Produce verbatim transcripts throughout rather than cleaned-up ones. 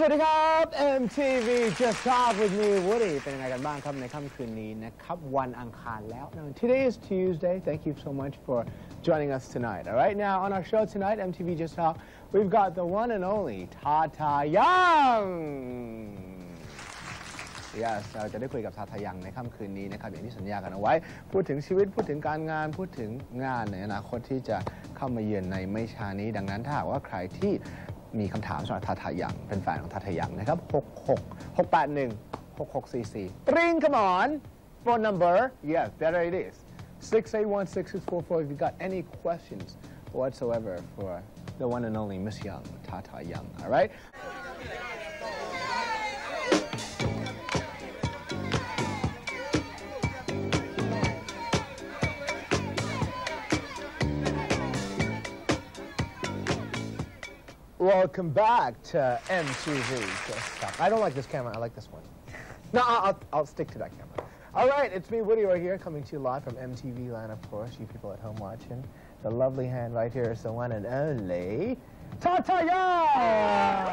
วัสดีครับ เอ็ม ที วี Just Talk with me Woody เป็นยังไงกันบ้างครับในค่ำคืนนี้นะครับวันอังคารแล้ว Now today is Tuesday. Thank you so much for joining us tonight. All right, now on our show tonight, เอ็ม ที วี Just Talk, we've got the one and only Tata Young. Yes เราจะได้คุยกับทาทายังในค่ำคืนนี้นะครับอย่างที่สัญญากันเอาไว้พูดถึงชีวิตพูดถึงการงานพูดถึงงานในอนาคตที่จะเข้ามาเยือนในไม่ช้านี้ดังนั้นถ้าหากว่าใครที่มีคำถามสำหรับทาทายังเป็นแฟนของทาทายังนะครับหก หก หก แปด หนึ่ง หก หก สี่ สี่ Ring come on phone number yes there it is six eight one six six four four if you got any questions whatsoever for the one and only Miss Young Tata Young all right Welcome back to เอ็ม ที วี Just Talk. I don't like this camera. I like this one. No, I'll, I'll stick to that camera. All right, it's me, Woody, right here, coming to you live from เอ็ม ที วี land, of course. You people at home watching. The lovely hand right here is the one and only Tata Young.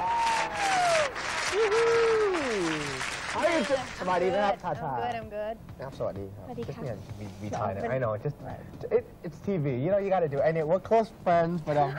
How are you doing? สบายดีนะครับ Tata. I'm good. I'm good. นะครับสวัสดีครับสวัสดีค่ะ Just me, we tried it. I know. Just it, it's ที วี. You know, you got to do it. And it, we're close friends, but um,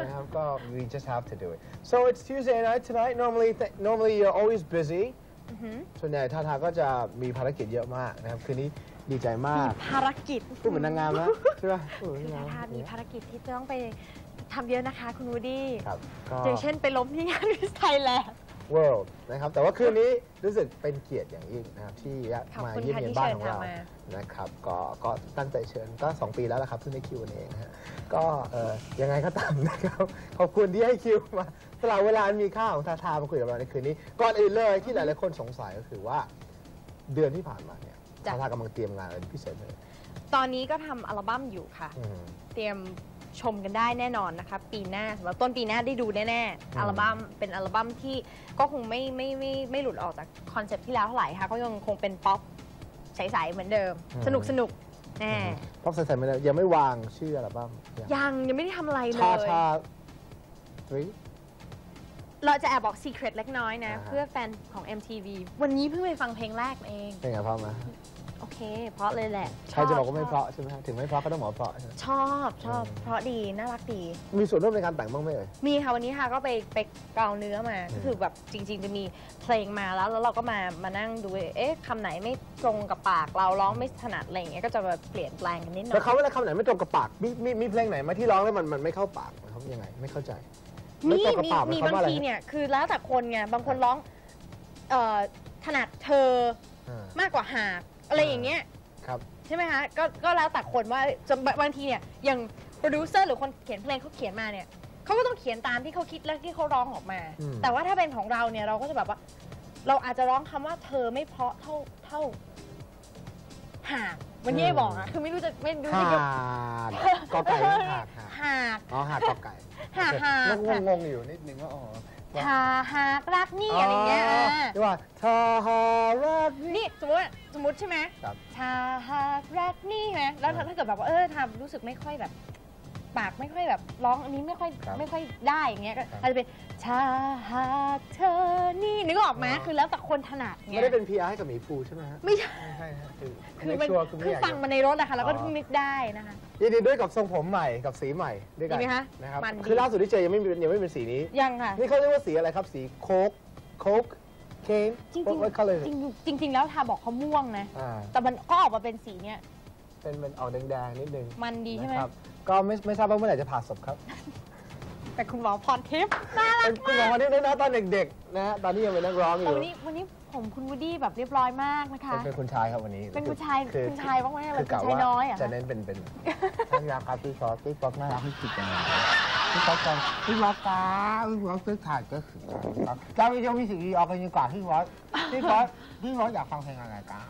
we just have to do it. So it's Tuesday night tonight. Normally, th normally you're always busy. ส่วนใหญ่ทาทาก็จะมีภารกิจเยอะมากนะครับคืนนี้ดีใจมากภารกิจพูดเหมือนนางงามนะใช่ไหมคือทาทามีภารกิจที่ต้องไปทำเยอะนะคะคุณวูดดี้ครับก็อย่างเช่นไปล้มที่งานมิสไทยแลนด์ World นะครับแต่ว่าคืนนี้รู้สึกเป็นเกียรติอย่างยิ่งนะครับที่มาเยี่ยมเยียนบ้านของเรานะครับก็ก็ตั้งใจเชิญก็สองปีแล้วละครับเพิ่งได้คิวเองนะฮะก็เอ่อยังไงก็ตามนะครับขอบคุณที่ให้คิวมาสละเวลามีค่าของทาทามาคุยกับเราในคืนนี้ก่อนอื่นเลยที่หลายๆคนสงสัยก็คือว่าเดือนที่ผ่านมาเนี่ยทาทากำลังเตรียมงานอะไรพิเศษเลยตอนนี้ก็ทำอัลบั้มอยู่ค่ะเตรียมชมกันได้แน่นอนนะคะปีหน้าสำหรับต้นปีหน้าได้ดูแน่ๆอัลบั้มเป็นอัลบั้มที่ก็คงไม่ไม่ไม่ไม่หลุดออกจากคอนเซ็ปต์ที่แล้วเท่าไหร่ค่ะก็ยังคงเป็นป๊อปใสๆเหมือนเดิมสนุกสนุกแน่ป๊อปใสๆเหมือนเดิมยังไม่วางชื่ออัลบั้มยังยังไม่ได้ทำอะไรเลยชาชาทรีเราจะแอบบอก secret เล็กน้อยนะเพื่อแฟนของ เอ็ม ที วี วันนี้เพิ่งไปฟังเพลงแรกเองเป็นไงพร้อมไหมโอเคเพราะเลยแหละใครจะบอกว่าไม่เพราะใช่ไหมถึงไม่เพราะก็ต้องบอกเพราะชอบชอบเพราะดีน่ารักดีมีส่วนร่วมในการแต่งบ้างไหมเอ่ยมีค่ะวันนี้ค่ะก็ไปไปเกาเนื้อมาก็คือแบบจริงๆจะมีเพลงมาแล้วแล้วเราก็มามานั่งดูเอ๊ะคำไหนไม่ตรงกับปากเราร้องไม่ถนัดอะไรอย่างเงี้ยก็จะแบบเปลี่ยนแปลงกันนิดหน่อยแต่เขาว่าคำไหนไม่ตรงกับปากมีมีมีเพลงไหนมาที่ร้องแล้วมันมันไม่เข้าปากเขายังไงไม่เข้าใจมีมีมีบางทีเนี่ยคือแล้วแต่คนไงบางคนร้องเอ่อถนัดเธอมากกว่าหากอะไรอย่างเงี้ยใช่ไหมคะก็ก็แล้วแต่คนว่าบางทีเนี่ยอย่างโปรดิวเซอร์หรือคนเขียนเพลงเขาเขียนมาเนี่ยเขาก็ต้องเขียนตามที่เขาคิดและที่เขาร้องออกมาแต่ว่าถ้าเป็นของเราเนี่ยเราก็จะแบบว่าเราอาจจะร้องคำว่าเธอไม่เพราะเท่าเท่าหากวันนี้บอกอะคือไม่รู้จะไม่รู้จะหากกอไก่หากหากอ๋อหากกอไก่หากหากงงงอยู่นิดนึงว่าอ๋อถ้าหากรักนี่อะไรเงี้ยที่ว่าถ้าหากรักนี่สมมติสมมติใช่ไหมถ้าหากรักนี่ใช่ไหมแล้วถ้าเกิดแบบว่าเออทำรู้สึกไม่ค่อยแบบปากไม่ค่อยแบบร้องอันนี้ไม่ค่อยไม่ค่อยได้อย่างเงี้ยก็อาจจะเป็นถ้าหากเธอนี่นึกออกไหมคือแล้วแต่คนถนัดไงไม่ได้เป็น พี อาร์ ให้กับหมีภูใช่ไหมฮะไม่ใช่คือคือฟังมาในรถนะคะแล้วก็เพิ่งนึกได้นะคะยินดีด้วยกับทรงผมใหม่กับสีใหม่ด้วยกันนะครับคือล่าสุดที่เจอยังไม่ยังไม่เป็นสีนี้ยังค่ะนี่เขาเรียกว่าสีอะไรครับสีโค้กโค้กเคนจริงจริงจริงแล้วทาบอกเขาม่วงนะแต่มันก็ออกมาเป็นสีเนี้ยเป็นเป็นออกแดงๆนิดนึงมันดีใช่ไหมก็ไม่ไม่ทราบว่าเมื่อไหร่จะผ่าศพครับแต่คุณหมอพรทิพย์น่ารักมากคุณหมอพรทิพย์นะตอนเด็กๆนะตอนนี้ยังเป็นนักร้องอยู่วันนี้วันนี้ผมคุณวูดดี้แบบเรียบร้อยมากนะคะเป็นคุณชายครับวันนี้เป็นคุณชายคุณชายมากๆเลยคุณชายน้อยอ่ะจะเน้นเป็นเป็นท่านยาครับพี่ซอสพี่ป๊อกน่ารักที่สุดยังไงพี่ป๊อกกันพี่ป๊อกกาพี่ป๊อกซื้อถ่ายก็คือครับเจ้าพี่เจ้าพี่สิ่งดีออกกันยังกว่าพี่ป๊อกพี่ป๊อกพี่ป๊อกอยากฟังเพลงอะไรกัน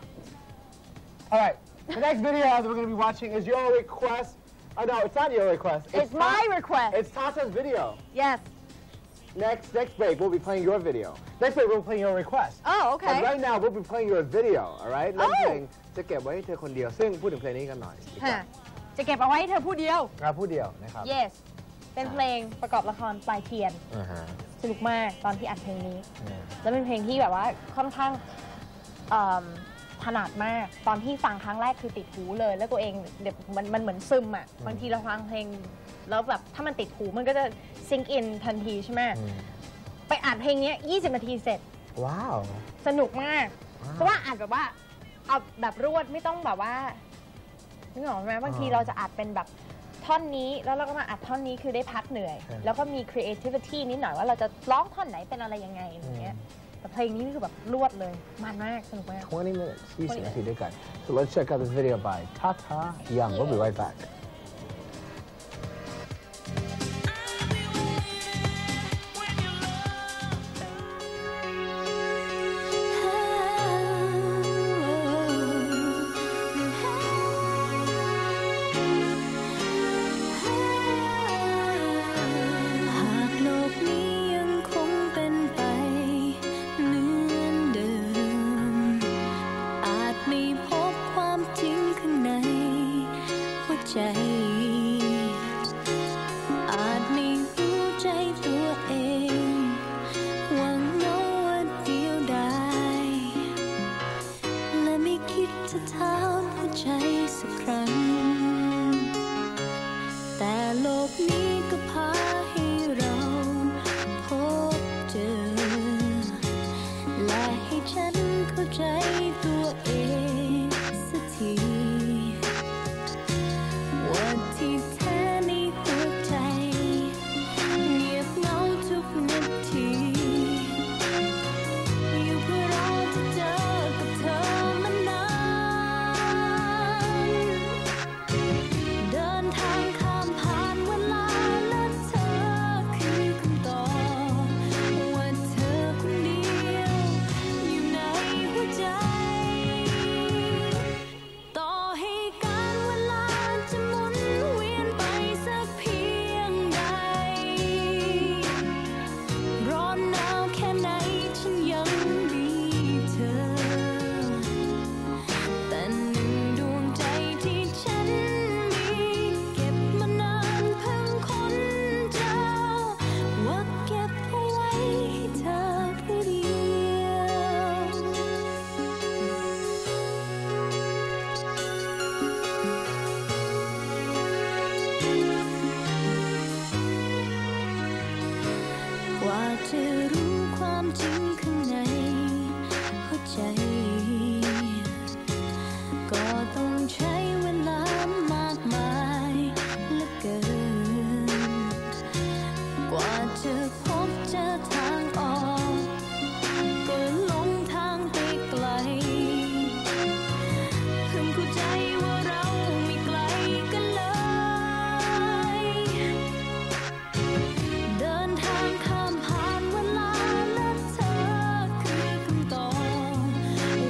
Alright the next video that we're going to be watching is your request oh no it's not your request it's, it's my request it's Tata's video yes next next break we'll be playing your video next break we'll be playing your request oh okay but right now we'll be playing your video alright เล่นเพลงจะเก็บไว้ให้เธอคนเดียวซึ่งพูดถึงเพลงนี้กันหน่อยจะเก็บเอาไว้ให้เธอผู้เดียวผู้เดียวนะครับ yes เป็นเพลงประกอบละครปลายเทียนสนุกมากตอนที่อัดเพลงนี้แล้วเป็นเพลงที่แบบว่าค่อนข้างถนัดมากตอนที่ฟังครั้งแรกคือติดหูเลยแล้วตัวเองเดี๋ยวมันมันเหมือนซึมอ่ะบางทีเราฟังเพลงแล้วแบบถ้ามันติดหูมันก็จะซิงค์อินทันทีใช่ไหมไปอัดเพลงนี้ยี่สิบนาทีเสร็จว้าวสนุกมากเพราะว่าอัดแบบว่าเอาแบบรวดไม่ต้องแบบว่านึกออกไหมบางทีเราจะอัดเป็นแบบท่อนนี้แล้วเราก็มาอัดท่อนนี้คือได้พักเหนื่อยแล้วก็มี creativity นิดหน่อยว่าเราจะร้องท่อนไหนเป็นอะไรยังไงอย่างเงี้ยแต่เพลงนี้นี่คือแบบรวดเลยมันมากสนุกมาก twenty minutes ยี่สิบนาทีด้วยกัน so let's check out this video by Tata Young we'll be right back ใจอาจไม่รู้ใจตัวเองหวังเอาว่าเดียวดายและไม่คิดจะถามหัวใจสักครั้งแต่โลกนี้ก็พาให้เราพบเจอและให้ฉันเข้าใจตัวเองสักทีที่แท้ในหัวใจเงียบเหงาทุกนาทีอยู่เพื่อรอจะเจอกับเธอมานานเดินทางข้ามผ่านเวลาและเธอคือคำตอบว่าเธอคนเดียวอยู่ในหัวใจต่อให้การเวลาจะหมุนร้อนหนาวแค่ไหนฉันยังมีเธอแต่หนึ่งดวงใจที่ฉันมีเก็บมานานเพิ่งค้นเจอว่าเก็บเอาไว้ให้เธอผู้เดียวกว่าจะรู้ความจริงข้างในหัวใจก็ต้องใช้เวลามากมายเหลือเกินกว่าจะพบเจอทางออกก็หลงทางไปไกลเพิ่งเข้าใจว่าเราไม่ไกลกันเลยเดินทางข้ามผ่านเวลาและเธอคือคำตอบ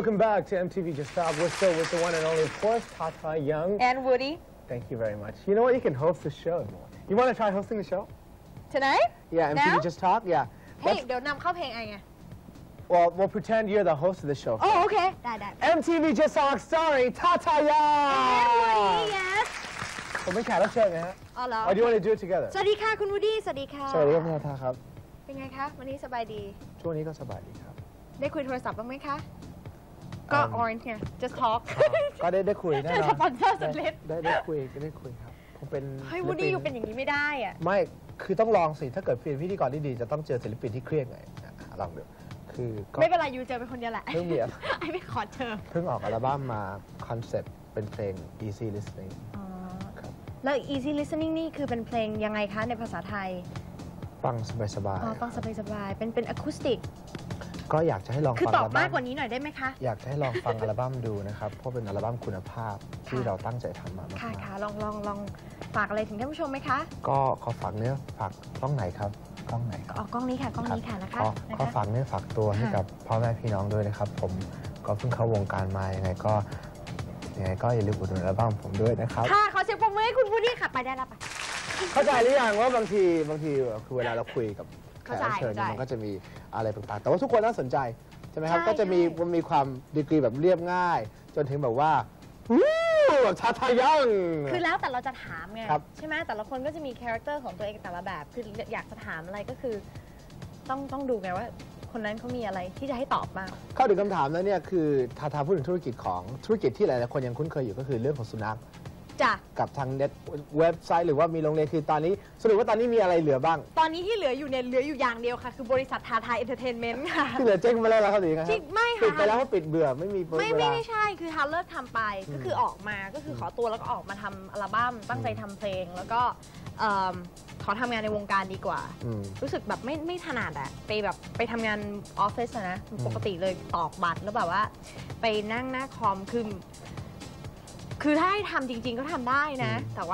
Welcome back to M T V Just Stop. We're still with the one and only, of course, Tata Young. And Woody. Thank you very much. You know what? You can host the show. You want to try hosting the show? Tonight? Yeah, M T V Now? Just Talk. Yeah. เฮ้ย เดี๋ยวนำเข้าเพลงไงไง Well, we'll pretend you're the host of the show. โอ้โอเค ได้ได้ M T V Just Talk starring Tata And Woody Young. yes ผมเป็นแขกรับเชิญนะฮะอ๋อเหรอ Or do you want to do it together? สวัสดีค่ะคุณวูดดี้สวัสดีค่ะสวัสดีครับคุณทาครับเป็นไงคะวันนี้สบายดีช่วงนี้ก็สบายดีครับได้คุยโทรศัพท์บ้างไหมคะ ก็อืม Orange ไง just talk ก็ได้ได้คุยแน่นอนสปอนเซอร์สำเร็จได้ได้คุยก็ได้คุยครับผมเป็นเฮ้ยวูดดี้อยู่เป็นอย่างนี้ไม่ได้อ่ะไม่คือต้องลองสิถ้าเกิดเป็นพิธีกรที่ดีจะต้องเจอศิลปินที่เครียดไงอ่ะลองดูคือก็ไม่เป็นไรยูเจอเป็นคนเดียวแหละเพิ่งมีอ่ะไอ้ไม่ขอเจอเพิ่งออกอัลบั้มมาคอนเซ็ปต์เป็นเพลง easy listening อ๋อครับแล้ว easy listening นี่คือเป็นเพลงยังไงคะในภาษาไทยฟังสบายอ๋อฟังสบายๆเป็นเป็นอะคูสติกๆก็อยากจะให้ลองคือฟังตออับลมาบั้กมกว่านี้หน่อยได้ไหมคะอยากจะให้ลองฟังอัลบั้มดูนะครับเพราะเป็นอัลบั้มคุณภาพที่ค่ะเราตั้งใจทำมามากค่ะๆค่ะลองลองลองฝากอะไรถึงท่านผู้ชมไหมคะก็ขอฝากเนื้อฝากกล้องไหนครับกล้องไหนครับอ๋อกล้องนี้ค่ะกล้องนี้ค่ะนะคะก็นะก็คะฝากเนื้อฝากตัวให้ค่ะกับพ่อแม่พี่น้องด้วยนะครับ ผมก็เพิ่งเข้าวงการมายังไงก็ยังไงก็อย่าลืมอุดหนุนอัลบั้มผมด้วยนะครับค่ะขอเสียงปรบมือให้คุณวูดดี้ค่ะไปได้แล้วไปเข้าใจหรือยังว่าบางทีบางทีคือเวลาเราคุยกับแขกเข้าใจรับเชิญเนี่ยเข้าใจมันก็จะมีอะไรต่างๆแต่ว่าทุกคนน่าสนใจใช่ไหมครับใช่ก็จะมีใช่มันมีความดีกรีแบบเรียบง่าย จนถึงแบบว่าวู้แบบชาทายังคือแล้วแต่เราจะถามไงครับใช่ไหมแต่ละคนก็จะมีคาแรคเตอร์ของตัวเองแต่ละแบบคืออยากจะถามอะไรก็คือ ต้องต้องดูไงว่า คนนั้นเขามีอะไรที่จะให้ตอบบ้างเข้าถึงคำถามแล้วเนี่ยคือทาทาพูดถึงธุรกิจของธุรกิจที่หลายๆคนยังคุ้นเคยอยู่ก็คือเรื่องของสุนัขจ้ะกับทางเน็ตเว็บไซต์หรือว่ามีโรงเรียนคือตอนนี้สรุปว่าตอนนี้มีอะไรเหลือบ้างตอนนี้ที่เหลืออยู่เนี่ยเหลืออยู่อย่างเดียวค่ะ คือบริษัททาทาเอนเตอร์เทนเมนต์ค่ะที่เหลือเจ๊งไปแล้วเหรอครับหรือยังไงคที่รับไม่ปิดค่ะไปแล้วเพราะปิดเบื่อไม่มีไม่เวไม่ลาไม่ใช่คือทาเลิกทำไปก็คือออกมาก็คือขอตัวแล้วก็ออกมาทำอัลบั้มตั้งใจทำเพลง แล้วก็เอิ่มขอทำงานในวงการดีกว่าอืมรู้สึกแบบไม่ไม่ถนัดอะไปแบบไปทำงานออฟฟิศอะนะปกติเลยตอกบัตรแล้วแบบว่า ไปนั่งหน้าคอมคือคือถ้าให้ทำจริง ๆ ก็ทำได้นะอืมแต่ว่า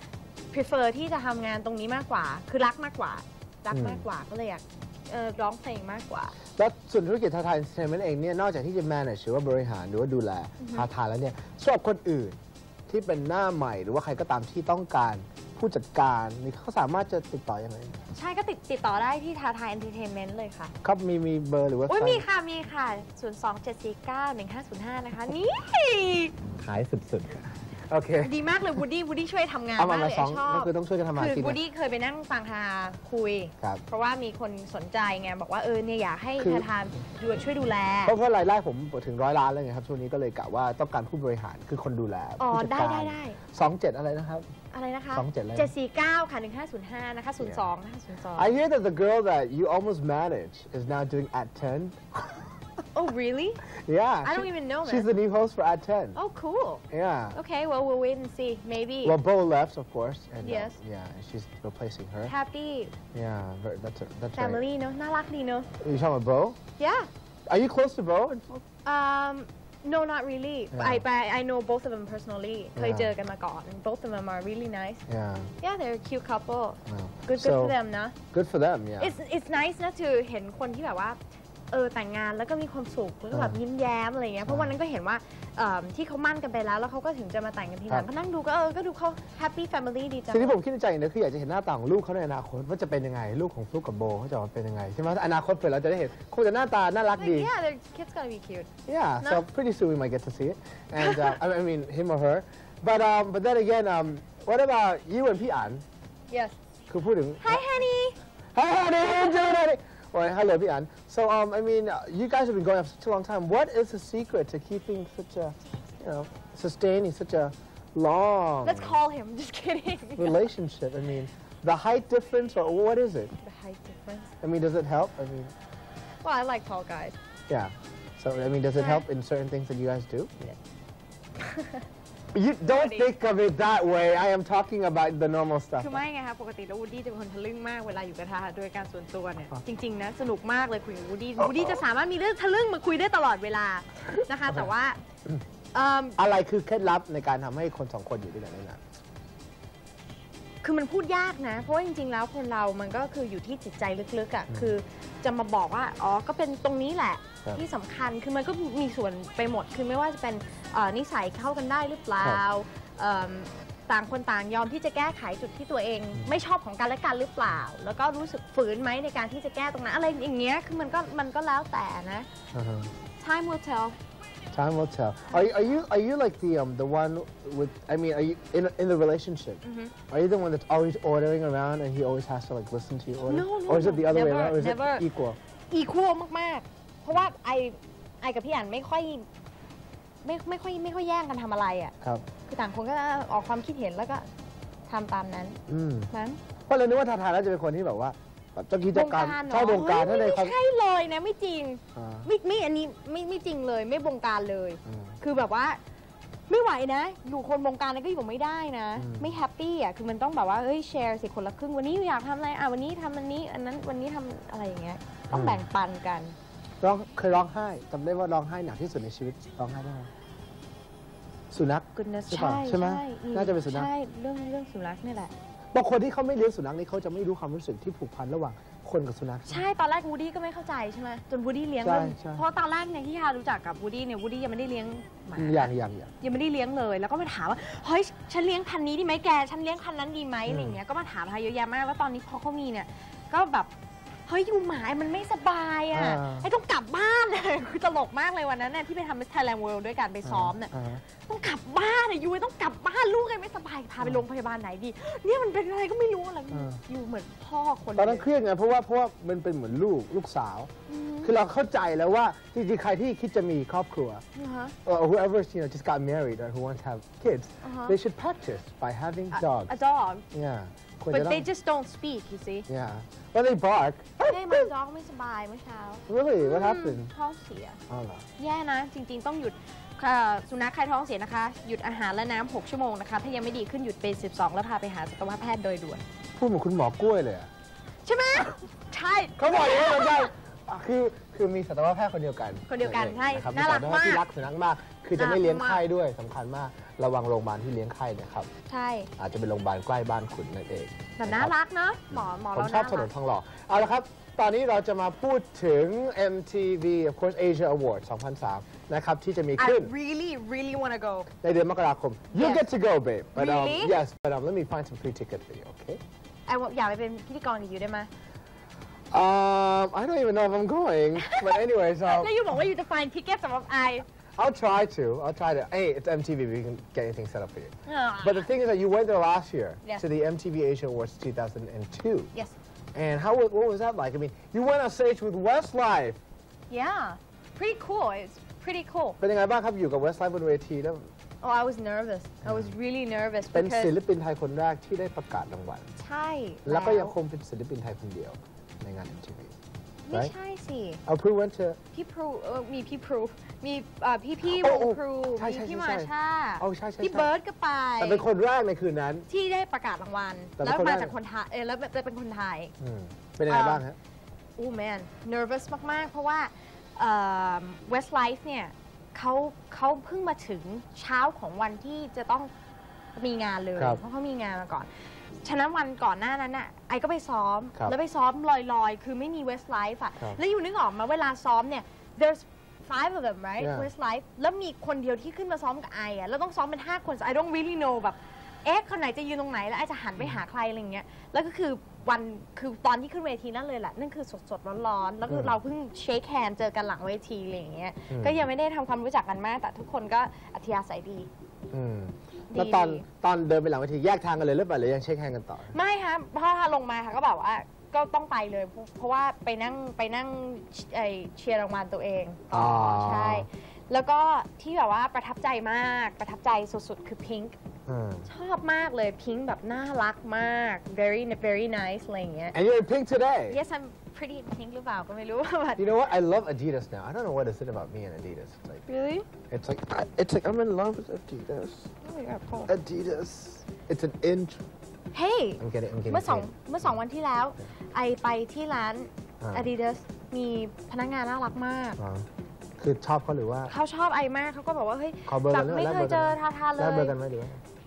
prefer ที่จะทำงานตรงนี้มากกว่า คือรักมากกว่า รักอืมมากกว่าก็เลยอยากเอ่อร้องเพลงมากกว่าแล้วส่วนธุรกิจทาทาเอนเตอร์เทนเมนต์เองเนี่ยนอกจากที่จะ manage หรือว่าบริหารหรือว่าดูแลทาทาแล้วเนี่ยสำหรับคนอื่นที่เป็นหน้าใหม่หรือว่าใครก็ตามที่ต้องการผู้จัดการนี่เขาสามารถจะติดต่อยังไงใช่ก็ติดติดต่อได้ที่ทาทาเอนเตอร์เทนเมนต์เลยค่ะครับมีมีเบอร์หรือว่าอุ้ยมีค่ะ มีค่ะ ศูนย์ สอง เจ็ด สี่ เก้า หนึ่ง ห้า ศูนย์ ห้า นะคะ นี่ขายสุดๆค่ะโอเคดีมากเลยวูดดี้วูดดี้ช่วยทำงานเอามามากมาเลยสองชอบก็คือต้องช่วยกันทำมาหาคือกินวูดนะดี้เคยไปนั่งฟังทาคุยครับเพราะว่ามีคนสนใจไง บอกว่าเออเนี่ยอยากให้คือทาทาดูช่วยดูแลเพราะเพราะรายได้ผมถึงร้อยล้านเลยไงครับช่วงนี้ก็เลยกะว่าต้องการผู้บริหารคือคนดูแลอ๋อผู้จัดได้การได้ได้สองเจ็ดอะไรนะครับอะไรนะคะสองเจ็ดอะไรเจ็ดสี่เก้าค่ะหนึ่งห้าศูนย์ห้านะคะ ศูนย์สองนะคะศูนย์สอง I hear that the girl that you almost manage is now doing at ten Oh really yeah I don't even know she's man the new host for at ten Oh cool yeah Okay well we'll wait and see maybe well Bo left of course and uh, Yes. yeah and she's replacing her Happy yeah very- that's that's family เนอะน่ารักดีเนอะ right you talking about Bo Yeah are you close to Bo Um, no, not really. Yeah. I but I know both of them personally. เคย Yeah. เจอกันมาก่อน and both of them are really nice. yeah Yeah, they're a cute couple. wow. Good, good so for them นะ good for them yeah It's it's nice นะ to เห็นคนที่แบบว่าเออแต่งงานแล้วก็มีความสุขแล้วก็แบบอ่ายิ้ยิ้มแย้มอะไรเงี้ยเพราะวันนั้นก็เห็นว่าเอิ่มที่เขามั่นกันไปแล้ว แล้วเขาก็ถึงจะมาแต่งกันทีหลัครังบก็นั่งดูก็เออก็ดูเขา happy family ดีจังสิ่งที่ผมคิดในใจอย่างเดียวคืออยากจะเห็นหน้าตาของลูกเขาในอนาคตว่าจะเป็นยังไงลูกของฟลุ๊กกับโบเขาจะออกมาเป็นยังไงใช่ไหมอนาคตเผื่อเราจะได้เห็นคงจะหน้าตาน่ารัก Like, ดี yeah their kids gonna be cute Yeah, so No? pretty soon we might get to see it. And uh, I I mean, him or her. But um, but then again, um, what about you and P An? Yes คือพูดถึง Hi honey Hey, honey, how you doing, honey? Well, hello, P An. So um, I mean, uh, you guys have been going for such a long time. What is the secret to keeping such a, you know, sustaining such a long Let's call him just kidding relationship? I mean, the height difference, or what is it? The height difference I mean, does it help? I mean, Well I like tall guys yeah. So I mean, does it help in certain things that you guys do? You don't Sorry. think of it that way. I am talking about the normal stuff. คือไม่ไงคะปกติแล้ววูดดี้จะเป็นคนทะลึ่งมากเวลาอยู่กับทาโดยการส่วนตัวเนี่ยจริง ๆ นะ สนุกมากเลยคุยกับวูดดี้วูดดี้จะสามารถมีเรื่องทะลึ่งมาคุยได้ตลอดเวลานะคะ แต่ว่าเอิ่มอะไรคือเคล็ดลับในการทำให้คนสองคนอยู่ด้วยกันได้นานคือมันพูดยากนะเพราะว่าจริงๆแล้วคนเรามันก็คืออยู่ที่จิตใจลึกๆอ่ะคือจะมาบอกว่าอ๋อก็เป็นตรงนี้แหละที่สำคัญคือมันก็มีส่วนไปหมดคือไม่ว่าจะเป็นนิสัยเข้ากันได้หรือเปล่าต่างคนต่างยอมที่จะแก้ไขจุดที่ตัวเองไม่ชอบของกันและกันหรือเปล่าแล้วก็รู้สึกฝืนไหมในการที่จะแก้ตรงนั้นอะไรอย่างเงี้ยคือมันก็มันก็แล้วแต่นะ Time will tell Time will tell. Are you are you are you like the um the one with? I mean, are you in in the relationship? Mm-hmm. Are you the one that's always ordering around and he always has to like listen to you order? No, no, or is it the other never, way around? Or is never. it equal? Equal มากๆเพราะว่าไอไอกับพี่อั๋นไม่ค่อยไม่ไม่ค่อยไม่ค่อยแย่งกันทำอะไรอ่ะครับคือต่างคนก็ออกความคิดเห็นแล้วก็ทำตามนั้นมั้งเพราะเราคิดว่าทาทาน่าจะเป็นคนที่แบบว่าจะกิจการชอบบงการนั่นเลยไม่ใช่เลยนะไม่จริงไม่ไม่อันนี้ไม่ไม่จริงเลยไม่บงการเลยคือแบบว่าไม่ไหวนะอยู่คนบงการนั้นก็อยู่ไม่ได้นะไม่แฮปปี้อ่ะคือมันต้องแบบว่าเฮ้ยแชร์สิคนละครึ่งวันนี้อยากทำอะไรอ่ะวันนี้ทำอันนี้อันนั้นวันนี้ทำอะไรอย่างเงี้ยต้องแบ่งปันกันร้องเคยร้องไห้จำได้ว่าร้องไห้หนักที่สุดในชีวิตร้องไห้ได้สุนัขใช่ใช่ไหมน่าจะเป็นสุนัขใช่เรื่องเรื่องสุนัขนี่แหละบางคนที่เขาไม่เลี้ยงสุนัขนี่เขาจะไม่รู้ความรู้สึกที่ผูกพันระหว่างคนกับสุนัขใช่ตอนแรกวูดดี้ก็ไม่เข้าใจใช่ไหมจนวูดดี้เลี้ยงเพราะตอนแรกเนี่ยที่ฮารู้จักกับวูดดี้เนี่ยวูดดี้ยังไม่ได้เลี้ยงหมาอย่างอย่างยังไม่ได้เลี้ยงเลยแล้วก็มาถามว่าเฮ้ยฉันเลี้ยงพันธุ์นี้ดีไหมแกฉันเลี้ยงพันธุ์นั้นดีไหมอะไรเงี้ยก็มาถามฮาเยอะแยะมากแล้วตอนนี้พอเขามีเนี่ยก็แบบเฮ้ยอยู่หมามันไม่สบายอ่ะไอ้ต้องกลับบ้านเลยคือตลกมากเลยวันนั้นเนี่ยที่ไปทำ Miss Thailand World ด้วยกันไปซ้อมเนี่ยต้องกลับบ้านอ่ะยูต้องกลับบ้านลูกไงไม่สบายพาไปโรงพยาบาลไหนดีเนี่ยมันเป็นอะไรก็ไม่รู้อะไรอยู่เหมือนพ่อคนตอนนั้นเครียดไงเพราะว่าเพราะว่ามันเป็นเหมือนลูกลูกสาวคือเราเข้าใจแล้วว่าจริงๆใครที่คิดจะมีครอบครัว or whoever you know just got married or who wants to have kids they should practice by having dogs a dog yeah but they just don't speak you see yeah well they bark hey my dog ไม่สบายเมื่อเช้า really what happened ท้องเสียอ๋อเหรอแย่นะจริงๆต้องหยุดสุนัขใครท้องเสียนะคะหยุดอาหารและน้ำหกชั่วโมงนะคะถ้ายังไม่ดีขึ้นหยุดเป็นสิบสองแล้วพาไปหาสัตวแพทย์โดยด่วนพูดเหมือนคุณหมอกล้วยเลยอะใช่ไหมใช่เขาบอกอย่างนี้เหมือนกันคือคือมีสัตวแพทย์คนเดียวกันคนเดียวกันใช่น่ารักมากที่รักสุนัขมากคือจะไม่เลี้ยงไข้ด้วยสำคัญมากระวังโรงพยาบาลที่เลี้ยงไข้นะครับใช่อาจจะเป็นโรงพยาบาลใกล้บ้านคุณนั่นเองแต่น่ารักเนาะหมอหมอผมชอบถนนทองหล่อเอาละครับตอนนี้เราจะมาพูดถึง เอ็ม ที วี of course Asia Award สองพันสามนะครับที่จะมีขึ้น I really really wanna go ในเดือนมกราคม You get to go babe but um yes but um let me find some free tickets for you okay ไออยากไปเป็นพิธีกรกับยูได้ไหม Um, I don't even know if I'm going, but anyway, so. แล้วยูบอกว่ายูจะ find tickets สำหรับไอ I'll try to. I'll try to. Hey, it's เอ็ม ที วี. We can get anything set up for you. But the thing is that you went there last year yes. to the เอ็ม ที วี Asia Awards two thousand two. Yes. And how what was that like? I mean, you went on stage with Westlife. Yeah, pretty cool. It's pretty cool. เป็นยังไงบ้างครับอยู่กับ Westlife บนเวทีแล้ว Oh, I was nervous. I was really nervous เป็นศิลปินไทยคนแรกที่ได้ประกาศรางวัลใช่แล้วก็ยังคงเป็นศิลปินไทยคนเดียวในงาน เอ็ม ที วีไม่ใช่สิเอาพรูวันเธอพี่พรูมีพี่พรูมีพี่พี่วงพรูมีพี่มาชาพี่เบิร์ดก็ไปแต่เป็นคนแรกในคืนนั้นที่ได้ประกาศรางวัลแล้วมาจากคนไทยเออแล้วเป็นคนไทยเป็นยังไงบ้างฮะโอ้แมน nervous มากๆเพราะว่า Westlife เนี่ยเขาเขาเพิ่งมาถึงเช้าของวันที่จะต้องมีงานเลยเพราะเขามีงานมาก่อนฉะนั้นวันก่อนหน้านั้นน่ะไอก็ไปซ้อมแล้วไปซ้อมลอยๆคือไม่มี Westlife อ่ะแล้วอยู่นึกออกมาเวลาซ้อมเนี่ย there's five of them right Westlife แล้วมีคนเดียวที่ขึ้นมาซ้อมกับไออ่ะแล้วต้องซ้อมเป็นห้าคน I don't really know แบบเอ๊ะคนไหนจะยืนตรงไหนแล้วไอจะหันไปหาใครอะไรเงี้ยแล้วก็คือวันคือตอนที่ขึ้นเวทีนั่นเลยแหละนั่นคือสดๆร้อนๆแล้วคือเราเพิ่งเชคแฮนด์เจอกันหลังเวทีอะไรอย่างเงี้ยก็ยังไม่ได้ทำความรู้จักกันมากแต่ทุกคนก็อัธยาศัยดีแล้วตอนตอนเดินไปหลังเวทีแยกทางกันเลยหรือเปล่าหรือยังเช็คแฮนด์กันต่อไม่ค่ะพอลงมาค่ะก็แบบว่าก็ต้องไปเลยเพราะว่าไปนั่งไปนั่งเชียร์รางวัลตัวเองใช่แล้วก็ที่แบบว่าประทับใจมากประทับใจสุดๆคือพิงค์ชอบมากเลยพิงค์แบบน่ารักมาก very very nice อะไรอย่างเงี้ย And you're in pink today Yes I'm pretty pink หรือเปล่าก็ไม่รู้ You know what I love Adidas now I don't know what is it about me and Adidas It's like Really It's like it's like I'm in love with Adidas Oh my god Paul Adidas It's an inch Hey I'm getting I'm getting เมื่อสองเมื่อสองวันที่แล้วไอไปที่ร้าน Adidas มีพนักงานน่ารักมากคือชอบเขาหรือว่าเขาชอบไอมากเขาก็บอกว่าเฮ้ยแบบไม่เคยเจอทาทาเลยแลกเบอร์กันไหมหรือว่า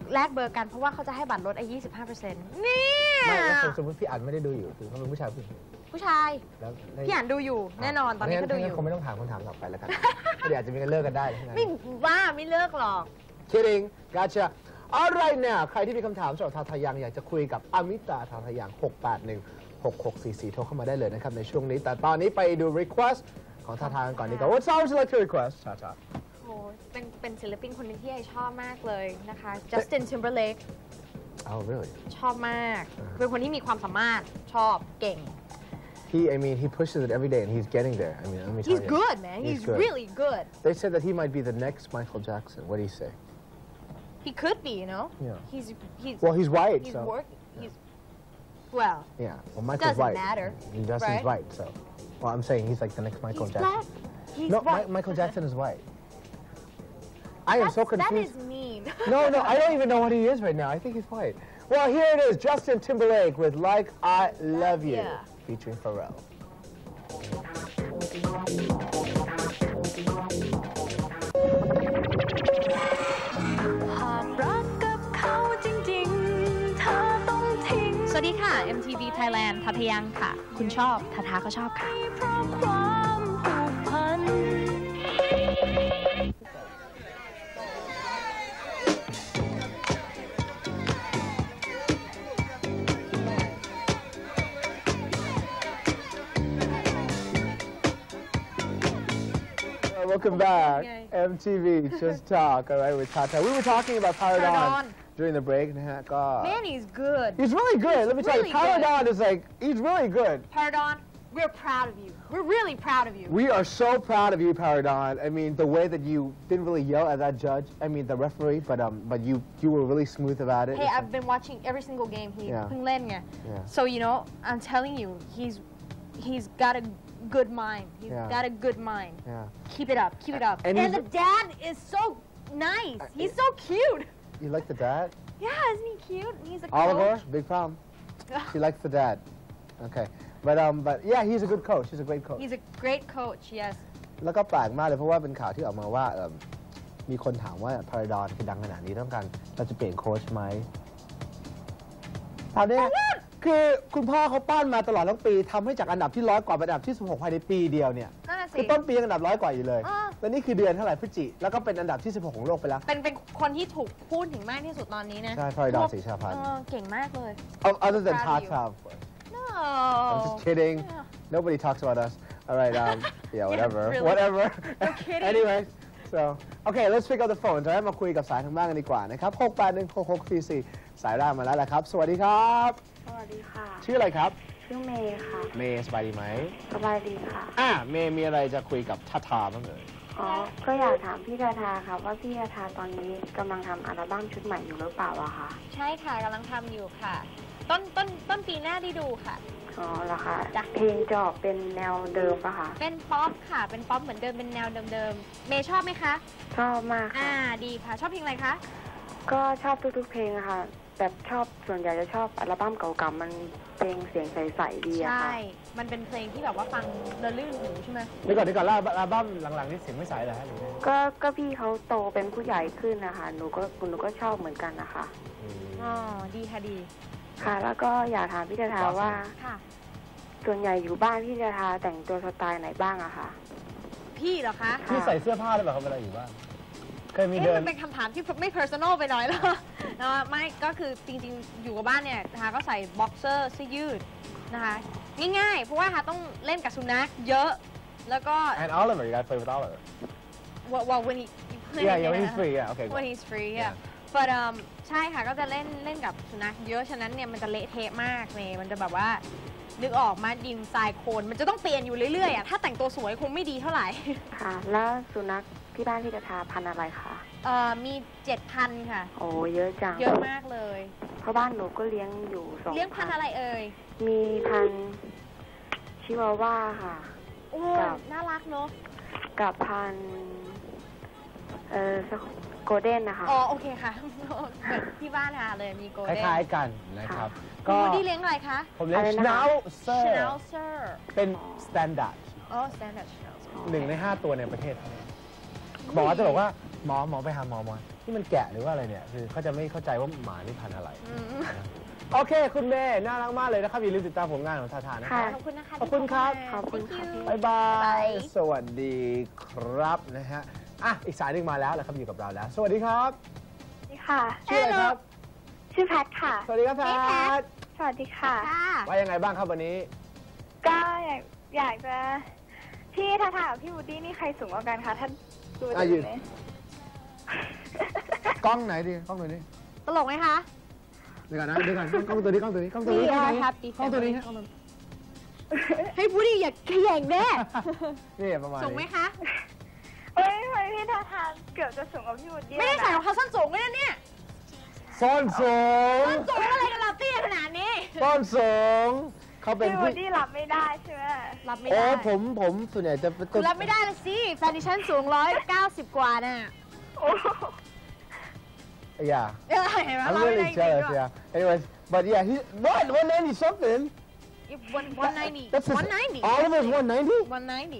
แลกเบอร์กันเพราะว่าเขาจะให้บัตรลดไอ้ยี่สิบห้าเปอร์เซ็นต์เนี่ยไม่แล้วสมมติพี่อั๋นไม่ได้ดูอยู่คือเขาเป็นผู้ชายผู้หญิงผู้ชายแล้วพี่อ่านดูอยู่แน่นอนตอนนี้เขาดูอยู่คงไม่ต้องถามคำถามต่อไปแล้วกัน เดี๋ยวอาจจะมีกันเลิกกันได้ไม่ว่าไม่เลิกหรอก Kidding gotcha alright now ใครที่มีคำถามสำหรับทาทายังอยากจะคุยกับอมิตาทาทายังหกแปดหนึ่ง หกหกสี่สี่โทรเข้ามาได้เลยนะครับในช่วงนี้แต่ตอนนี้ไปดู request ของทาทากันก่อนดีกว่า What song would you like to request ทาทาโอ้เป็นเป็นศิลปินคนหนึงที่ไอชอบมากเลยนะคะ Justin Timberlake Oh really ชอบมากเป็นคนที่มีความสามารถชอบเก่ง He I mean he pushes it every day and he's getting there I mean let me tell He's you good man He's, good. really good They said that he might be the next Michael Jackson what do you say He could be you know Yeah. He's he's Well he's white He's so work He's well Yeah well Michael's doesn't white matter, Justin's right? white so well I'm saying he's like the next Michael He's Jackson black He's No white. Mi- Michael Jackson is white I am That's, so that confused is mean No, no, I don't even know what he is right now. I think he's white. Well, here it is, Justin Timberlake with Like I Love You, Yeah. featuring Pharrell. หากรักกับเขาจริงๆเธอต้องทิ้งสวัสดีค่ะ เอ็ม ที วี Thailand ทัทยังค่ะ คุณชอบทาทาก็ชอบค่ะเพราะความผูกพัน Well, welcome back, Okay. M T V Just Talk, all right, with Tata. We were talking about Paradon Paradon. during the break. nah, God. Man he's good He's really good. He's Let me tell you, really good. Paradon is like, he's really good. Paradon we're proud of you we're really proud of you We are so proud of you, Paradon. I mean, the way that you didn't really yell at that judge, I mean, the referee, but um, but you you were really smooth about it. Hey I've been watching every single game he Yeah. เพิ่งเล่นไง Yeah. So you know I'm telling you he's he's got a good mind he's Yeah. got a good mind Yeah. keep it up keep it up And and, he's- the dad is so nice he's so cute You like the dad? yeah isn't he cute he's a Oliver, coach. big problem. She likes the dad. Okay. But um, but yeah, he's a good coach. He's a great coach. he's a great coach yes แล้วก็แปลกมากเลยเพราะว่าเป็นข่าวที่ออกมาว่าเอิ่มมีคนถามว่าพาราดอนคือดังขนาดนี้ต้องการเราจะเปลี่ยนโค้ชไหมตอนนี้คือคุณพ่อเขาปั้นมาตลอดทั้งปีทำให้จากอันดับที่ร้อยกว่าเป็นอันดับที่สิบหกภายในปีเดียวเนี่ยนั่นน่ะสิคือต้นปียังอันดับร้อยกว่าอยู่เลยอ่าแล้วนี่คือเดือนเท่าไหร่พฤศจิแล้วก็เป็นอันดับที่สิบหกของโลกไปแล้วเป็นเป็นคนที่ถูกพูดถึงมากที่สุดตอนนี้นะใช่พาราดอนศรีชาพันธ์เออเก่งมากเลย Oh, other than Proud of you. Tata, of course. no I'm just kidding. Yeah. Nobody talks about us. All right. Um, yeah, whatever. really. Whatever. You're kidding. Anyway, so okay, let's pick up the phone. จะให้มาคุยกับสายทางบ้านกันดีกว่านะครับหกแปดหนึ่ง หกหกสี่สี่สายแรกมาแล้วแหละครับ สวัสดีครับสวัสดีค่ะชื่ออะไรครับชื่อเมย์ค่ะเมย์สบายดีไหมสบายดีค่ะอ่าเมย์มีอะไรจะคุยกับทัทาบ้างเอ่ยอ๋อ ก็อยากถามพี่ทาทาค่ะว่าพี่ทาทาตอนนี้กำลังทำอัลบั้มชุดใหม่อยู่หรือเปล่าอะคะใช่ค่ะกำลังทำอยู่ค่ะ ต้นต้นต้นปีหน้าได้ดูค่ะอ๋อเหรอคะจ้ะเพลงจะออกเป็นแนวเดิมปะคะเป็นป๊อปค่ะ เป็นป๊อปเหมือนเดิมเป็นแนวเดิมๆเมย์ชอบไหมคะชอบมากอ่าค่ะดีค่ะ ชอบเพลงอะไรคะก็ชอบทุกๆเพลงอะค่ะ แต่ชอบส่วนใหญ่จะชอบอัลบั้มเก่าๆ มันเพลงเสียงใสๆดีอะใช่ค่ะมันเป็นเพลงที่แบบว่าฟังระลื่นหูใช่ไหมเดี๋ยวก่อนเดี๋ยวก่อนแล้วอัลบั้มหลังๆนี่เสียงไม่ใสเหรอฮะหรือไงก็ก็พี่เขาโตเป็นผู้ใหญ่ขึ้นนะคะ หนูก็หนูก็ชอบเหมือนกันนะคะอืมอ๋อ ดีค่ะดีค่ะ แล้วก็อยากถามพี่ทาทาว่าค่ะส่วนใหญ่อยู่บ้านพี่ทาทาแต่งตัวสไตล์ไหนบ้างอะคะพี่เหรอคะพี่ใส่เสื้อผ้าหรือเปล่าครับเวลาอยู่บ้านเคยมีเอ๊ะเดินมันเป็นคำถามที่ไม่ personal ไปหน่อยแล้ว เนอะไม่ก็คือจริงๆ อยู่กับบ้านเนี่ยนะคะก็ใส่บ็อกเซอร์เสื้อยืดนะคะ ง่ายๆ เพราะว่าฮาต้องเล่นกับสุนัขเยอะ แล้วก็ And Oliver you gotta play with Oliver well, well when he you play Yeah yeah เนี่ย when นะ he's free yeah okay go. when he's free Yeah. yeah but um ใช่ค่ะก็จะเล่นเล่นกับสุนัขเยอะฉะนั้นเนี่ยมันจะเละเทะมากเลยมันจะแบบว่านึกออกมาดินทรายโคลนมันจะต้องเปลี่ยนอยู่เรื่อยๆอ่ะถ้าแต่งตัวสวยคงไม่ดีเท่าไหร่ค่ะ แล้วสุนัขที่บ้านพี่ทาทาพันธุ์อะไรคะเอ่อมีเจ็ดพันค่ะโอ้เยอะจังเยอะมากเลยเพราะบ้านหนูก็เลี้ยงอยู่สองเลี้ยงพันธุ์อะไรเอ่ยมีพันธุ์ชิวาว่าค่ะโอ้ครับน่ารักเนอะกับพันธุ์เอ่อโกลเด้นนะคะอ๋อโอเคค่ะ เหมือนที่บ้านค่ะเลยมีโกลคเด้นล้ายๆกันนะครับคุก็ณวูดดี้เลี้ยงอะไรคะผมเลี้ยงอะไรนะคะ Schnauzer Schnauzer เป็น standard อ๋อ standard Schnauzer หนึ่งในห้าตัวในประเทศบอกว่าจะบอกว่าหมอหมอไปหาหมอหมอนี่มันแกะหรือว่าอะไรเนี่ยคือเขาจะไม่เข้าใจว่าหมานี่พันธุ์อะไรโอเคคุณเมย์น่ารักมากเลยนะครับอย่าลืมติดตามผลงานของทาทานะคค่ะรับขอบคุณนะคะขอบคุณครับขอบคุณค่ะบ๊ายบาบ๊ายยบายสวัสดีครับนะฮะอ่ะอีกสายหนึ่งมาแล้วแหละครับอยู่กับเราแล้ว สวัสดีครับสวัสดีค่ะชื่ออะไรครับชื่อแพทค่ะสวัสดีครับแพทสวัสดีค่ะค่ะว่ายังไงบ้างครับวันนี้ก็อยากอยากจะพี่ทาทากับพี่วูดดี้นี่ใครสูงกว่ากันคะท่านดูอ่ะยืดูนไหมกล้องไหนดีกล้องตัวนี้ตลกไหมคะเดี๋ยวก่อนนะเดี๋ยวก่อนกล้องตัวนี้กล้องตัวนี้กล้องตัวนี้ดีกล้องค่ะตัวนี้ครับดีกล้องตัวนี้ฮะกล้องตัวนี้ให้พูดดิอย่าขย่งแน่นี่ประมาณสูงไหมนี้คะเอ้ยทำไมพี่ทาทาเกือบจะสูงกว่าพี่วูดดี้ไม่ได้ใส่รองนะเท้าส้นสูงเลยนะเนี่ยส้นสูงส้นสูงอะไรกันล่ะเตี้ยขนาดนี้ส้นสูงเขาเป็นพี่วูผู้ดดี้รับไม่ได้ใช่ไหมรับไม่โอ้ได้ผมผมส่วนใหญ่จะเป็นคุณรับไม่ได้ละสิแฟนดิฉันสูงร้อยเก้าสิบกว่าน่ะโอ้อย่าเออเห็นไหม I'm รับไม่ได้ really จริง jealous ๆด้วย yeah anyways but yeah he what one ninety something one one ninety That's his- one ninety all of us one ninety one ninety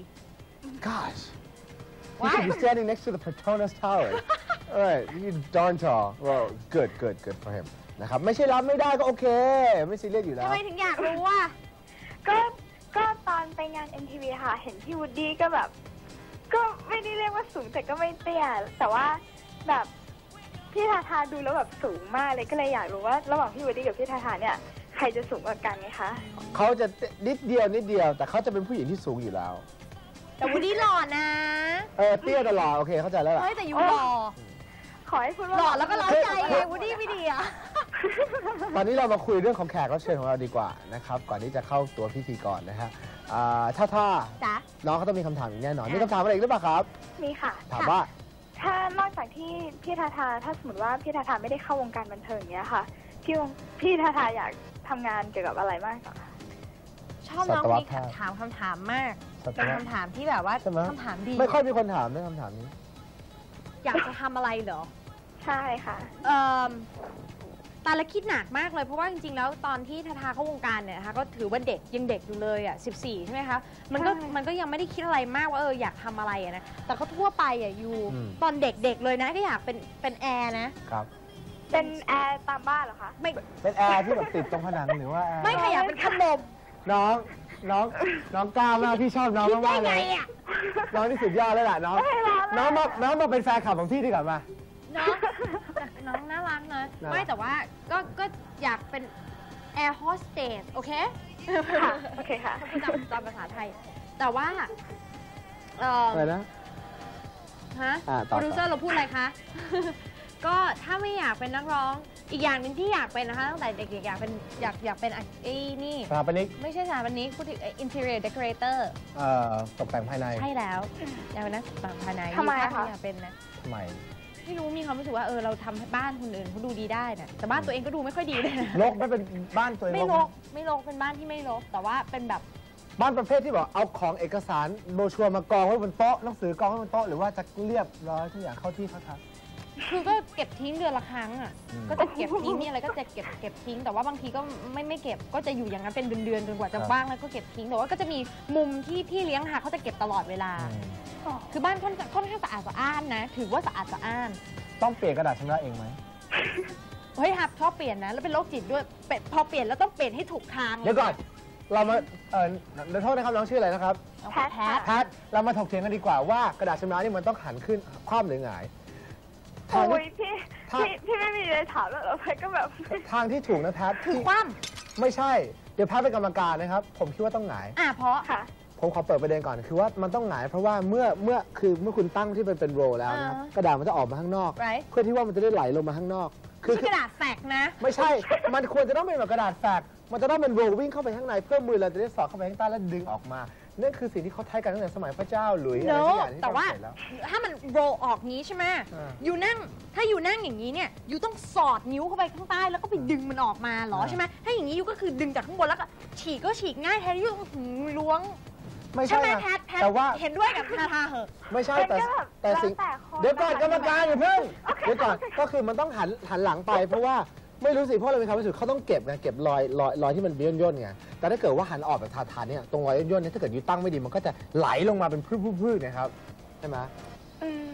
gosh he Why? should be standing next to the Petronas Tower all right he's darn tall well good good good for him นะครับไม่ใช่รับไม่ได้ก็โอเคไม่ซีเรียสอยู่แล้ทำวไมถึงอยากรู้ว่าก็ก็ตอนไปงาน เอ็ม ที วี ค่ะ เห็นพี่วูดดี้ก็แบบ ก็ไม่ได้เรียกว่าสูงแต่ก็ไม่เตี้ย แต่ว่าแบบพี่ทาทาดูแล้วแบบสูงมากเลยก็เลยอยากรู้ว่าระหว่างพี่วูดดี้กับพี่ทาทาเนี่ยใครจะสูงกว่ากันไหมคะเขาจะนิดเดียวนิดเดียวแต่เขาจะเป็นผู้หญิงที่สูงอยู่แล้วแต่วูดดี้หล่อนะเออเตี้ยตลอดโอเคเข้าใจแล้วล่ะเฮ้ยแต่ยูหล่อขอให้คุณว่าหล่อแล้วก็เล้าใจไงวูดดี้ไม่ดีอ่ะตอนนี้เรามาคุยเรื่องของแขกรับเชิญของเราดีกว่านะครับก่อนที่จะเข้าตัวพิธีกรนะฮะอ่าถ้าถ้าจ๊ะน้องเขาต้องมีคำถามอีกแน่นอนมีคำถามอะไรอีกหรือเปล่าครับมีค่ะถามว่าถ้านอกจากที่พี่ทาทาถ้าสมมติว่าพี่ทาทาไม่ได้เข้าวงการบันเทิงเนี้ยค่ะพี่วงพี่ทาทาอยากทำงานเกี่ยวกับอะไรมากกว่าชอบน้องสัตวนี่แพทย์ถามคำถามมากสัตวเป็นคำถามที่แบบว่าใช่ไหมคำถามดีไม่ค่อยมีคนถามเรื่องคำถามนี้อยากจะทำอะไรเหรอใช่ค่ะเอ่อตาละคิดหนักมากเลยเพราะว่าจริงๆแล้วตอนที่ทาทาเข้าวงการเนี่ยนะคะก็ถือว่าเด็กยังเด็กอยู่เลยอ่ะสิบสี่ใช่ไหมคะมันก็ใช่มันก็ยังไม่ได้คิดอะไรมากว่าเอออยากทำอะไรอะนะแต่ก็ทั่วไปอ่ะอยู่อืมตอนเด็กๆเลยนะก็อยากเป็นเป็นแอร์นะครับเป็นแอร์ตามบ้านเหรอคะไม่เป็นแอร์ที่แบบติดตรงผนังหรือว่าแอร์ไม่ค่ะอยากเป็นขนมน้องน้องน้องกล้ามากพี่ชอบน้องคิดได้มากๆเลไงยอ่ะน้องที่สุดยอดเลยล่ะน้องไม่รักน้องมาน้องมาเป็นแฟนคลับของพี่ดีกว่ามาเนาะน้องน่ารักนะน่ารักไม่แต่ว่าก็ก็อยากเป็นแอร์โฮสเตสโอเคค่ะโอเคค่ะพูดตามตามภาษาไทย แต่ว่าเอ่ออะไรนะฮะอ่าโปต่อรดิวเซอร์เราพูดอะไรคะ ก็ถ้าไม่อยากเป็นนักร้อง อีกอย่างหนึ่งที่อยากเป็นนะคะตั้งแต่เด็กๆอยากเป็นอยากอยากเป็นไอ้นี่สถาปนิกไม่ใช่สถาปนิกพูดถึง interior decorator เอ่อตกแต่งภายในใช่แล้วอยากเป็นนักตกแต่งภายในทำไมภาพคะอยากเป็นนะทำไมไม่รู้มีความรู้สึกว่าเออเราทำให้บ้านคนอื่นเขาดูดีได้นะแต่บ้านตัวเองก็ดูไม่ค่อยดีเลยนะลกไม่เป็นบ้านตัวเองไม่ลรกกไม่รกเป็นบ้านที่ไม่รกแต่ว่าเป็นแบบบ้านประเภทที่บอกเอาของเอกสารโบรชัวร์มากองไว้บนโต๊ะหนังสือกองไว้บนโต๊ะหรือว่าจะเรียบร้อยทุกอย่างเข้าที่เข้าทางคือก็เก็บทิ้งเดือนละครั้งอ่ะอืมก็จะเก็บทิ้งนี่อะไรก็จะเก็บเก็บทิ้ง แต่ว่าบางทีก็ไม่ไม่เก็บ ก็จะอยู่อย่างนั้นเป็นเดือนๆจนกว่าจะว่างแล้วก็เก็บทิ้ง แต่ว่าก็จะมีมุมที่พี่เลี้ยงค่ะเขาจะเก็บตลอดเวลา คือบ้านค่อนค่อนข้างสะอาดสะอ้านนะ ถือว่าสะอาดสะอ้านต้องเปลี่ยนกระดาษชำระเองไหมเฮ้ยฮับชอบเปลี่ยนนะ แล้วเป็นโรคจิตด้วยเป็ดพอเปลี่ยนแล้วต้องเปลี่ยนให้ถูกทางเดี๋ยวก่อน เรามา เออเดี๋ยวโทษนะครับน้องชื่ออะไรนะครับแพทแพแพททแพท เรามาถกเถียงกันดีกว่าว่ากระดาษชำระนี่มันต้องหันขึ้นคว่ำหรือหงาย ทางโอ้ที่ยพี่ถ้าพี่พี่ไม่มีเลยถามแล้วเหรอแพทก็แบบทางที่ถูกนะแพทคือที่คว่ไม่ใช่ เดี๋ยวแพทเป็นกรรมการนะครับ ผมคิดว่าต้องหงายำอ่ะเพราะค่ะผมขอเปิดประเด็นก่อนคือว่ามันต้องหงายเพราะว่าเมื่อเมื่อคือเมื่อคุณตั้งที่เป็นเป็นโรลแล้วนะครับอ่ากระดาษมันจะออกมาข้างนอกไรเพื่อที่ว่ามันจะได้ไหลลงมาข้างนอก คืไม่ใช่กระดาษแฟกนะไม่ใช่ มันควรจะต้องเป็นแบบกระดาษแฟกซ์มันจะต้องเป็นโรลวิ่งเข้าไปข้างในเพื่อมือเราจะได้สอดเข้าไปข้างใต้แล้วดึงออกมานั่นคือสิ่งที่เขาใช้กันตั้งแต่สมัยพระเจ้าหลุยส์อะไร no สักอย่างที่แต่ว่าฝรั่งเศสแล้วถ้ามันโรลออกงี้ใช่ไหมอ่าอยู่นั่งถ้าอยู่นั่งอย่างนี้เนี่ยอยู่ต้องสอดนิ้วเข้าไปข้างใต้แล้วก็ไปดึงมันออกมาเหรออ่าใช่ไหมถ้าอย่างนี้อยู่ก็คือดึงจากข้างบนแล้วก็ฉีกก็ฉีกง่ายแทนที่อยู่หือล้วงไม่ใช่ใช่ไหมนะแพทแพทแต่ว่าเห็นด้วยกับทาทาเหอะไม่ใช่แต่มันก็แบบแต่สิ่งแล้วแต่คนเดี๋ยวก่อนนะคะกรรมการอย่าเพิ่งโอเคเดี๋ยวก่อนก็คือมันต้องหันหันหลังไป เพราะว่าไม่รู้สิเพราะเราเป็นความรู้สึกเขาต้องเก็บไงเก็บรอยรอยรอยที่มันย่นย่นๆไงแต่ถ้าเกิดว่าหันออกแบบทาทาเนี่ยตรงรอยย่นย่นๆเนี่ยถ้าเกิดยูตั้งไม่ดีมันก็จะไหลลงมาเป็นพืชๆๆนะครับใช่ไหมอืมใช่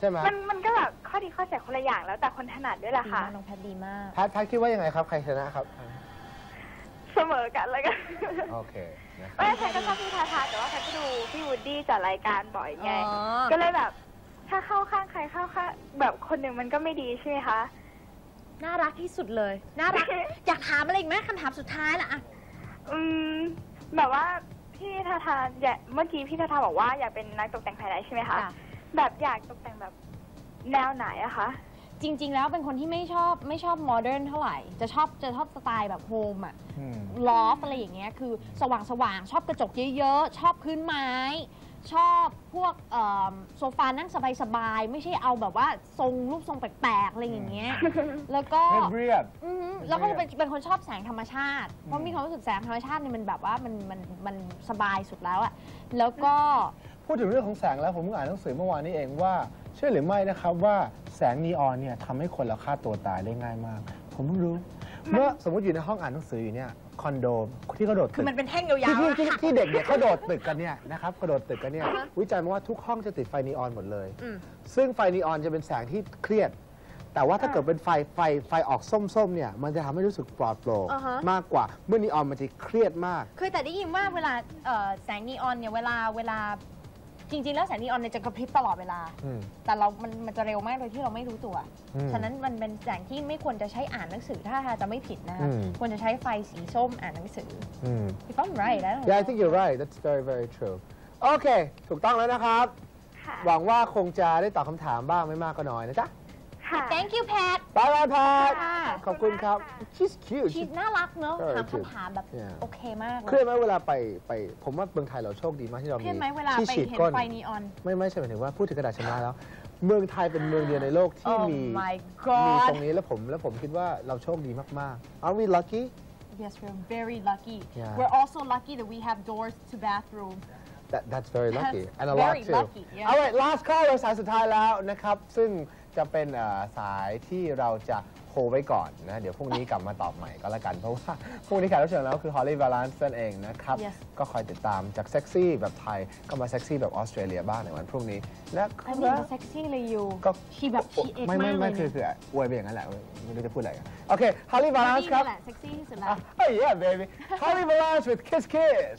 ช่ไหมมันมันก็แบบข้อดีข้อเสียคนละอย่างแล้วแต่คนถนัดด้วยแหละดีค่ะมากน้องแพทดีมากแพทแพทคิดว่ายังไงครับใครชนะครับเสมอกันเลยกันโอเคนะครับไม่ใช่ก็ชอบพี่ทาทาแต่ว่าแพทก็ดูพี่วูดดี้จัดรายการบ่อยไงอ๋อก็เลยแบบถ้าเข้าข้างใครเข้าข้างแบบคนหนึ่งมันก็ไม่ดีใช่ไหมคะน่ารักที่สุดเลย น่ารัก อยากถามอะไรอีกไหมคำถามสุดท้ายละอะอืมแบบว่าพี่ทาทาอยากเมื่อกี้พี่ทาทาบอกว่าอยากเป็นนักตกแต่งภายในใช่ไหมคะค่ะแบบอยากตกแต่งแบบแนวไหนอะคะจริง ๆ แล้วเป็นคนที่ไม่ชอบไม่ชอบโมเดิร์นเท่าไหร่ จะชอบจะชอบสไตล์แบบโฮมอะอืมลอฟอะไรอย่างเงี้ยคือสว่างสว่างๆชอบกระจกเยอะๆ ชอบพื้นไม้ ชอบพวกเอ่อโซฟานั่งสบายๆ ไม่ใช่เอาแบบว่าทรงรูปทรงแปลกๆ อะไรอย่างเงี้ย แล้วก็เรียบอือหือแล้วก็จะเป็นเป็นคนชอบแสงธรรมชาติ เพราะมีความรู้สึกแสงธรรมชาติเนี่ยมันแบบว่ามันมันมันสบายสุดแล้วอะแล้วก็พูดถึงเรื่องของแสงแล้วผมเพิ่งอ่านหนังสือเมื่อวานนี้เองว่าเชื่อหรือไม่นะครับว่าแสงนีออนเนี่ยทำให้คนเราฆ่าตัวตายได้ง่ายมาก ผมเพิ่งรู้ เมื่อสมมติอยู่ในห้องอ่านหนังสืออยู่เนี่ยคอนโดที่เขาโดดคืตึอก มันเป็นแท่งยาวที่ๆที่อะที่ค่ะที่เด็กเนี่ยเขาโดดตึกกันเนี่ยนะครับกระโดดตึกกันเนี่ยอ่าฮะวิจัยมาว่าทุกห้องจะติดไฟนีออนหมดเลยอืมซึ่งไฟนีออนจะเป็นแสงที่เครียด แต่ว่าถ้าเกิดเป็นไฟไฟไฟออกส้มๆเนี่ยมันจะทำให้รู้สึกปลอดโปร่งอ่าฮะมากกว่าเมื่อนีออนมันจะเครียดมากเคยแต่ได้ยินว่าเวลาเอ่อแสงนีออนเนี่ยเวลาเวลาจริง ๆ แล้วแสงนีออนเนี่ยจะกระพริบตลอดเวลาอืมแต่เรา มัน มันจะเร็วมากโดยที่เราไม่รู้ตัวอืมฉะนั้นมันเป็นแสงที่ไม่ควรจะใช้อ่านหนังสือถ้าจะไม่ผิดนะคะอืมควรจะใช้ไฟสีส้มอ่านหนังสืออืม If I'm right I don't know Yeah I think you're right that's very very true โอเค ถูกต้องแล้วนะครับค่ะหวังว่าคงจะได้ตอบคำถามบ้างไม่มากก็น้อยนะจ๊ะค่ะ Thank you Pat บายบายพาทค่ะขอบคุณครับ she's cute ชีน่ารักเนอะ Very ถาม cute คำถามแบบ Yeah โอเคมากเลเครียดยไหมเวลาไปไป ผมว่าเมืองไทยเราโชคดีมากที่เราเคมีรียดไหมเวลาที่ไปฉีดเห็นก้นไฟนีออนไม่ไม่ใช่หมายถึงว่าพูดถึงกระดาษชำระแล้ว เมืองไทยเป็นเมืองเดียวในโลกที่ Oh มี my มี god ตรงนี้แล้วผมแล้วผมคิดว่าเราโชคดีมากๆ Are we lucky Yes we're very lucky Yeah. We're also lucky that we have doors to bathroom That, that's very lucky That's and a lot very too lucky, yeah. Alright last caller สายสุดท้ายแล้วนะครับ ซึ่งจะเป็นเอ่อสายที่เราจะโฮไว้ก่อนนะ เดี๋ยวพรุ่งนี้กลับมาตอบใหม่ก็แล้วกัน เพราะว่าพรุ่งนี้แขกรับเชิญแล้วคือ Holly Valance นั่นเองนะครับ Yes. ก็คอยติดตามจากเซ็กซี่แบบไทย ก็มาเซ็กซี่แบบออสเตรเลียบ้างในวันพรุ่งนี้ และอันนี้เซ็กซี่เลยอยู่ก็ชีแบบชีเอ็กไม่มาไม่กเลไม่ยคือเนี่ยคืออวยไปอย่างนั้นแหละไม่รู้จะพูดอะไรกันโอเค Holly นี่ Valance ครับแหละเซ็กซี่ที่สุดแล้ว Oh yeah baby Holly Valance with Kiss Kiss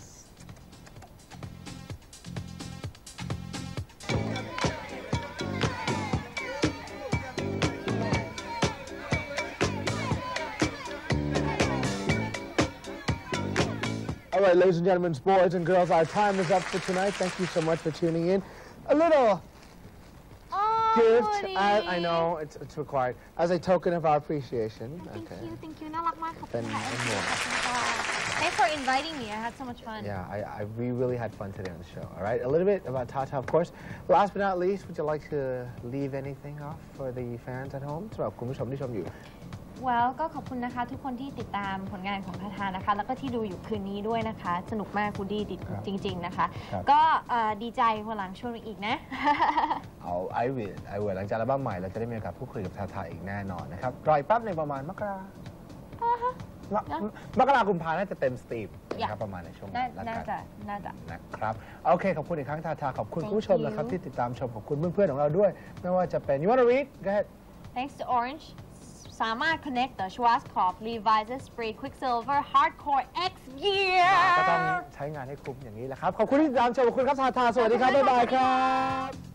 All right, ladies and gentlemen, boys and girls, our time is up for tonight. Thank you so much for tuning in. A little อ๋อ gift, ดี as, I know it's, it's required, as a token of our appreciation. Thank Okay. you thank you น่ารักมากขอบคุเป็ณนค่ะเป็นห่วงขอบคุณค่ะ Thanks for inviting me I had so much fun Yeah, I, I, we really had fun today on the show. All right, a little bit about Tata, of course. Last but not least, would you like to leave anything off for the fans at home? สำหรับคุณผู้ชมที่ชมอยู่ Well ก็ขอบคุณนะคะ ทุกคนที่ติดตามผลงานของทาทานะคะ แล้วก็ที่ดูอยู่คืนนี้ด้วยนะคะ สนุกมากกูดีจริง ๆ นะคะครับก็เอ่อดีใจวันหลังชวนมาอีกนะเอาไอวิลไอวิลหลังจากอัลบั้มใหม่เราจะได้มีโอกาสพูดคุยกับทาทาอีกแน่นอนนะครับรออีกแป๊บในงประมาณมกรามะมกรากุมภาน่าจะเต็มสตรีมนะครับประมาณในช่วงน่านั้นน่าแล้วจะกันน่าจะนะครับโอเคขอบคุณอีกครั้งทาทาขอบคุณ Thank คุณผู้ชมนะครับ you ที่ติดตามชมขอบคุณเพื่อนๆของเราด้วย ไม่ว่าจะเป็น You wanna read Go ahead Thanks to Orange สามารถ connect the Schwarzkopf Levi's Spray Quicksilver Hardcore X Gear ก็ต้องใช้งานให้คุ้มอย่างนี้แหละครับ ขอบคุณที่ติดตามชมขอบคุณครับทาทาสวัสดีครับ บ๊ายบายครับ